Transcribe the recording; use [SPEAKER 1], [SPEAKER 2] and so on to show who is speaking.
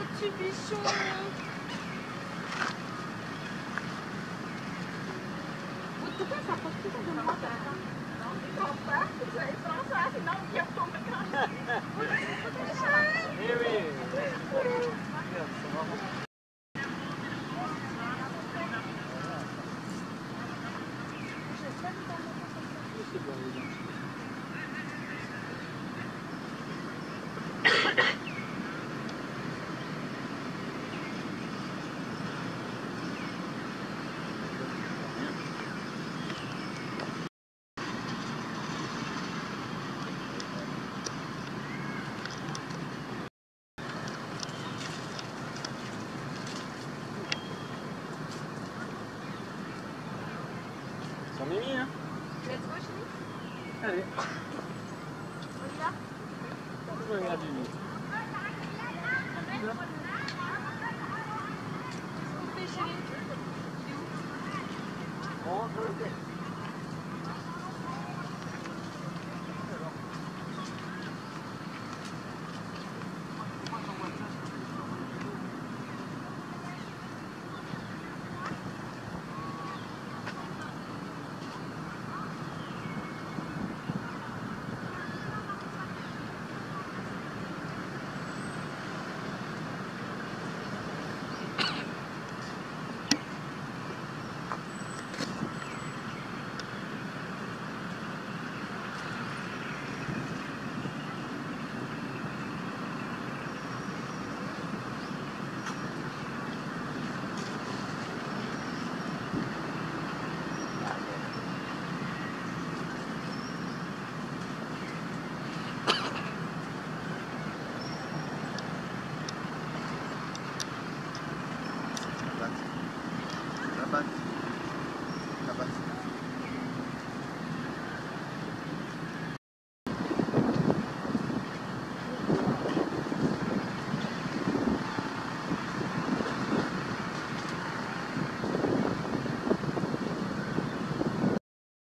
[SPEAKER 1] petit bichon. Pourquoi ça pose tout de moi? Non, il ne comprend pas. Vous avez pas ça, sinon il y a pas de grand.
[SPEAKER 2] Eh oui. Regarde, ça va. C'est bon, les gars. Ça m'est mis, hein?
[SPEAKER 1] Let's go, chérie.
[SPEAKER 2] Allez.
[SPEAKER 1] On y va?
[SPEAKER 2] Je vais regarder lui.
[SPEAKER 1] Chérie.
[SPEAKER 2] Bon, je le fais.